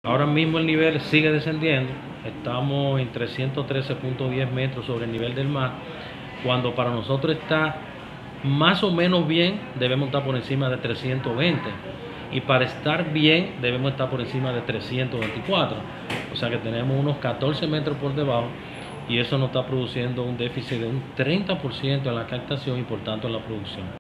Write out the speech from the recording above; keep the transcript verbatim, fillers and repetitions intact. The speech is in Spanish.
Ahora mismo el nivel sigue descendiendo, estamos en trescientos trece punto diez metros sobre el nivel del mar, cuando para nosotros está más o menos bien, debemos estar por encima de trescientos veinte, y para estar bien debemos estar por encima de trescientos veinticuatro, o sea que tenemos unos catorce metros por debajo, y eso nos está produciendo un déficit de un treinta por ciento en la captación y por tanto en la producción.